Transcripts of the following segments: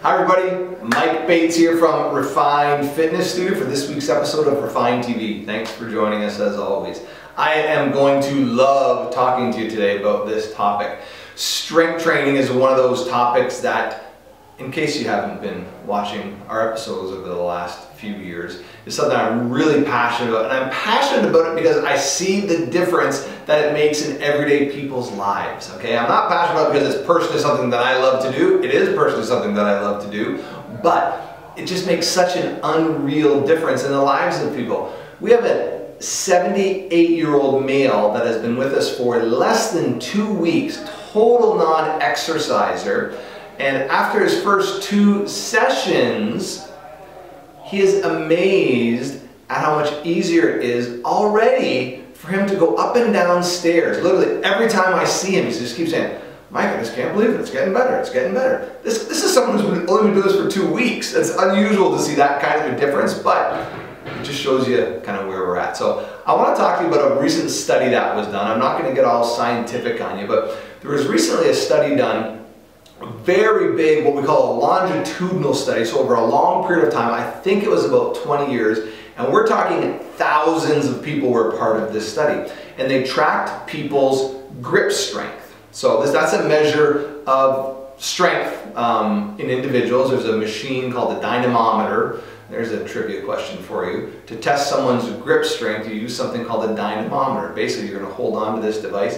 Hi everybody, Mike Bates here from Refined Fitness Studio for this week's episode of Refined TV. Thanks for joining us as always. I am going to love talking to you today about this topic. Strength training is one of those topics that, in case you haven't been watching our episodes over the last few years, is something I'm really passionate about. And I'm passionate about it because I see the difference that it makes in everyday people's lives, okay? I'm not passionate about it because it's personally something that I love to do. It is personally something that I love to do, but it just makes such an unreal difference in the lives of people. We have a 78-year-old male that has been with us for less than 2 weeks, total non-exerciser. And after his first 2 sessions, he is amazed at how much easier it is already for him to go up and down stairs. Literally every time I see him, he just keeps saying, "Mike, I just can't believe it. It's getting better. It's getting better." This is someone who's only been doing this for 2 weeks. It's unusual to see that kind of a difference, but it just shows you kind of where we're at. So I want to talk to you about a recent study that was done. I'm not going to get all scientific on you, but there was recently a study done, a very big, what we call a longitudinal study, so over a long period of time. I think it was about 20 years, and we're talking thousands of people were part of this study, and they tracked people's grip strength. So that's a measure of strength in individuals. There's a machine called a dynamometer. There's a trivia question for you. To test someone's grip strength, you use something called a dynamometer. Basically, you're going to hold on to this device,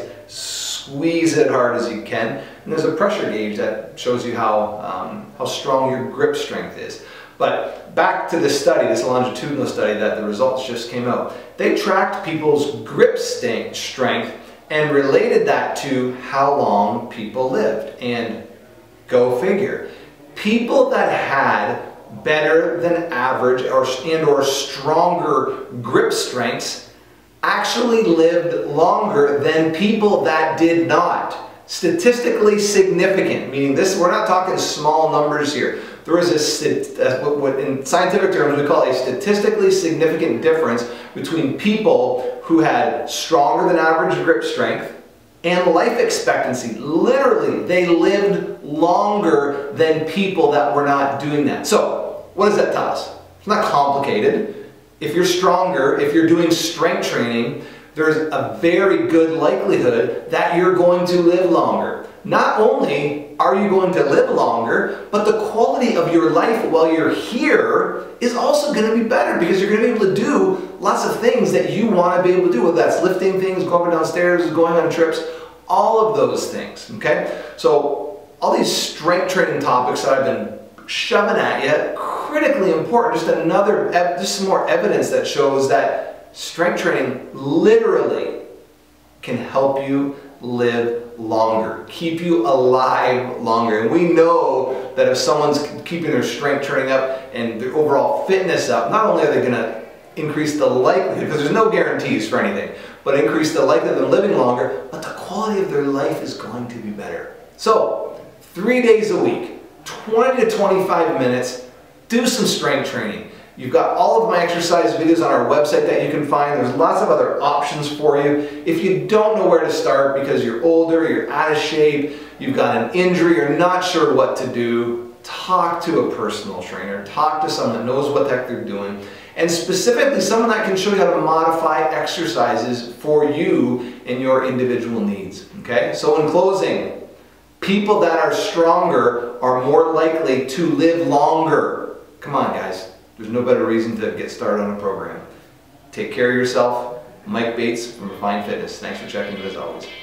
squeeze it hard as you can, and there's a pressure gauge that shows you how strong your grip strength is. But back to this study, this longitudinal study that the results just came out. They tracked people's grip strength and related that to how long people lived. And go figure, people that had better than average or stronger grip strengths actually lived longer than people that did not. Statistically significant, meaning this, we're not talking small numbers here. There is what in scientific terms we call a statistically significant difference between people who had stronger than average grip strength and life expectancy. Literally, they lived longer than people that were not doing that. So, what does that tell us? It's not complicated. If you're stronger, if you're doing strength training, there's a very good likelihood that you're going to live longer. Not only are you going to live longer, but the quality of your life while you're here is also going to be better because you're going to be able to do lots of things that you want to be able to do, whether that's lifting things, going downstairs, going on trips, all of those things, okay? So all these strength training topics that I've been shoving at you, critically important, just some more evidence that shows that strength training literally can help you live longer, keep you alive longer. And we know that if someone's keeping their strength training up and their overall fitness up, not only are they going to increase the likelihood, because there's no guarantees for anything, but increase the likelihood of them living longer, but the quality of their life is going to be better. So 3 days a week, 20 to 25 minutes, do some strength training. You've got all of my exercise videos on our website that you can find. There's lots of other options for you. If you don't know where to start because you're older, you're out of shape, you've got an injury, you're not sure what to do, talk to a personal trainer. Talk to someone that knows what the heck they're doing. And specifically someone that can show you how to modify exercises for you and your individual needs. Okay? So in closing, people that are stronger are more likely to live longer. Come on, guys. There's no better reason to get started on a program. Take care of yourself. Mike Bates from Refined Fitness. Thanks for checking in as always.